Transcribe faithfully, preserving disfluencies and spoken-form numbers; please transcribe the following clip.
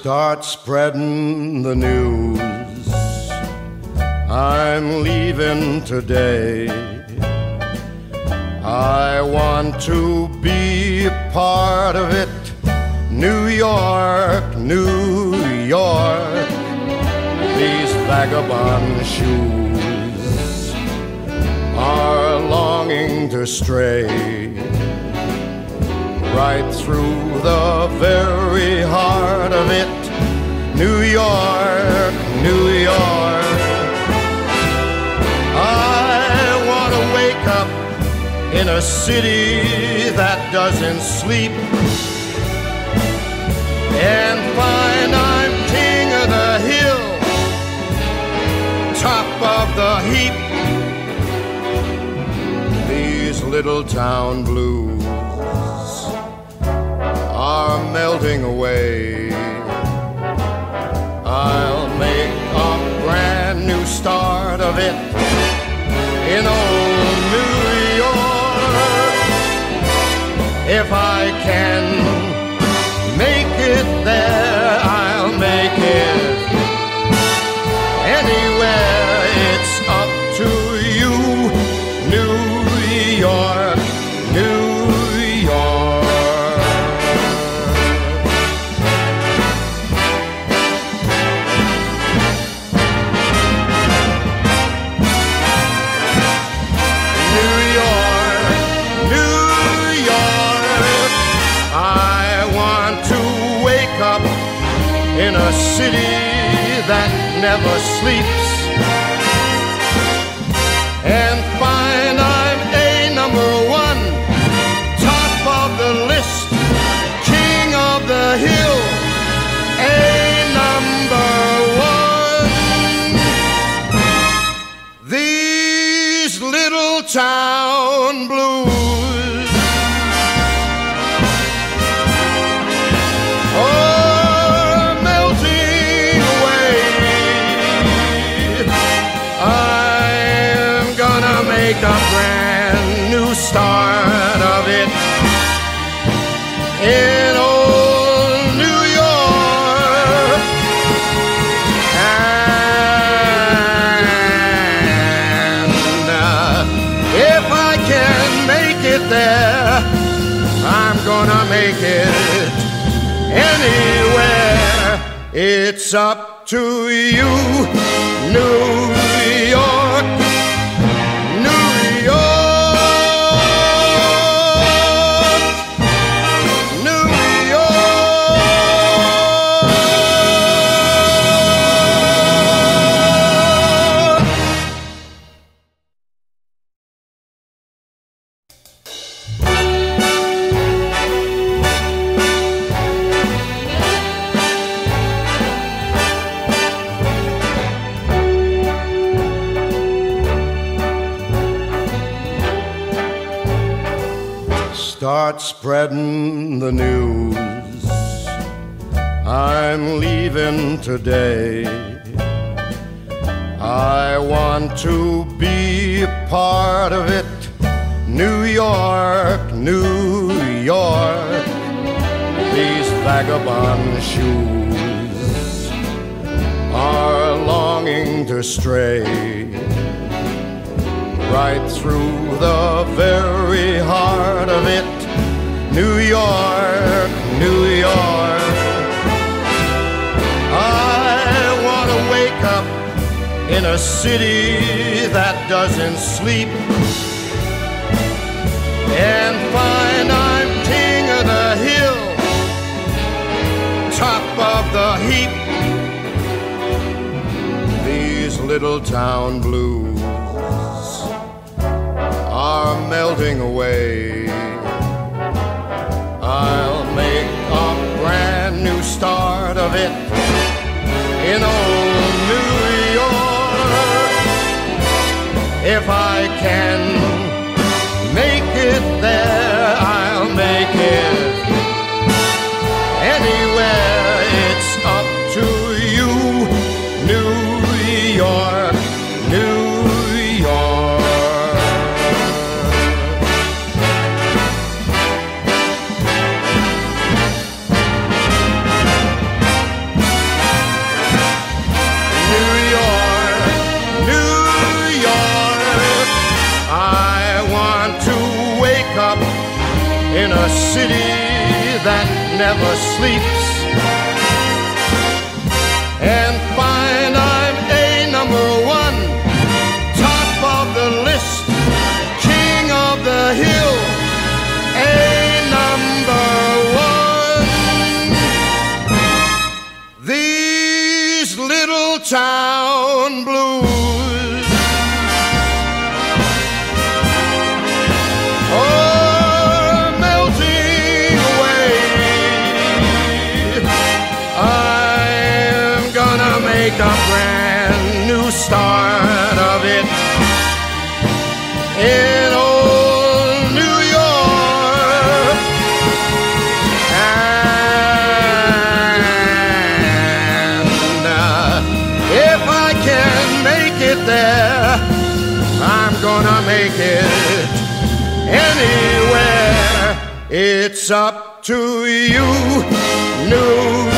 Start spreading the news. I'm leaving today. I want to be a part of it. New York, New York. These vagabond shoes are longing to stray right through the very heart of it. New York, New York. I want to wake up in a city that doesn't sleep and find I'm king of the hill, top of the heap. These little town blues are melting away. I'll make a brand new start of it in old New York. If I can make it there, I'll make it anywhere. It's up to you, New York, New York. In a city that never sleeps and find I'm a number one, top of the list, king of the hill, a number one. These little town blues make a brand new start of it in old New York. And uh, if I can make it there, I'm gonna make it anywhere. It's up to you, New York. Start spreading the news. I'm leaving today. I want to be a part of it. New York, New York. These vagabond shoes are longing to stray right through the very heart of it. New York, New York. I want to wake up in a city that doesn't sleep and find I'm king of the hill, top of the heap. These little town blues are melting away. I'll make a brand new start of it in old New York. If I can make it there, I'll make it anywhere. It's up to you, New York, New York. a city that never sleeps, and find I'm a number one, top of the list, king of the hill, a number one. These little town blues are melting away. I'm gonna make a brand new start of it in old New York, and uh, if I can make it there, I'm gonna make it anywhere. It's up to you, New